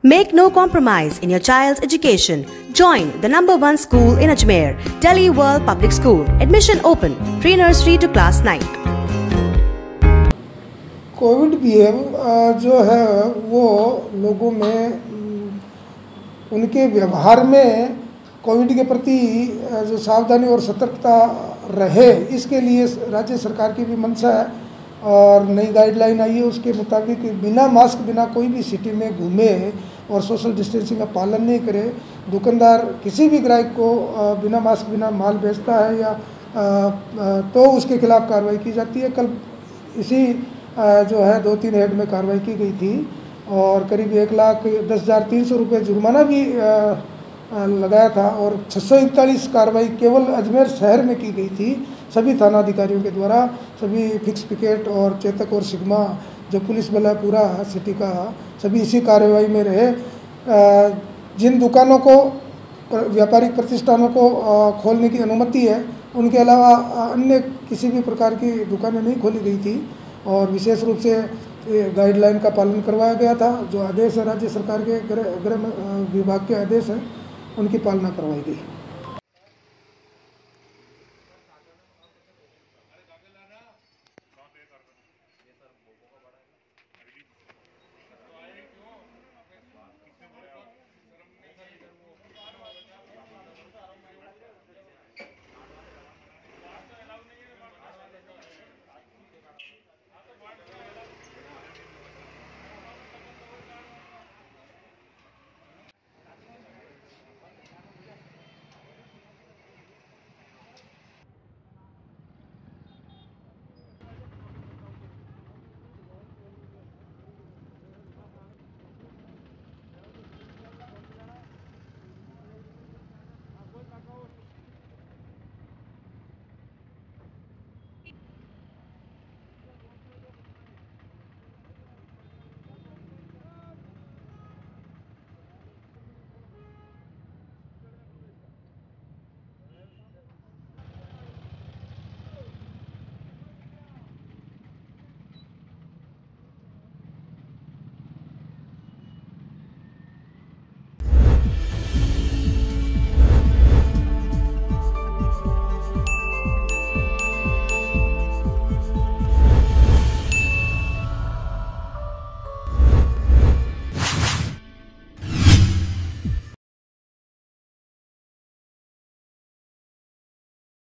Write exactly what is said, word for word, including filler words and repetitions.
Make no compromise in your child's education. Join the number one school in Ajmer, Delhi World Public School. Admission open. Pre-nursery to class nine. Covid behave जो है वो लोगों में उनके व्यवहार में Covid के प्रति जो सावधानी और सतर्कता रहे, इसके लिए राज्य सरकार की भी मंशा है और नई गाइडलाइन आई है। उसके मुताबिक बिना मास्क बिना कोई भी सिटी में घूमे और सोशल डिस्टेंसिंग का पालन नहीं करे, दुकानदार किसी भी ग्राहक को बिना मास्क बिना माल बेचता है या तो उसके खिलाफ कार्रवाई की जाती है। कल इसी जो है दो तीन हेड में कार्रवाई की गई थी और करीब एक लाख दस हज़ार तीन सौ रुपये जुर्माना भी लगाया था और छः सौ इकतालीस कार्रवाई केवल अजमेर शहर में की गई थी सभी थाना अधिकारियों के द्वारा। सभी फिक्स पिकेट और चेतक और सिग्मा जो पुलिस बल है पूरा सिटी का, सभी इसी कार्रवाई में रहे। जिन दुकानों को व्यापारिक प्रतिष्ठानों को खोलने की अनुमति है, उनके अलावा अन्य किसी भी प्रकार की दुकानें नहीं खोली गई थी और विशेष रूप से गाइडलाइन का पालन करवाया गया था। जो आदेश है राज्य सरकार के गृह गृह विभाग के आदेश हैं, उनकी पालना करवाई गई।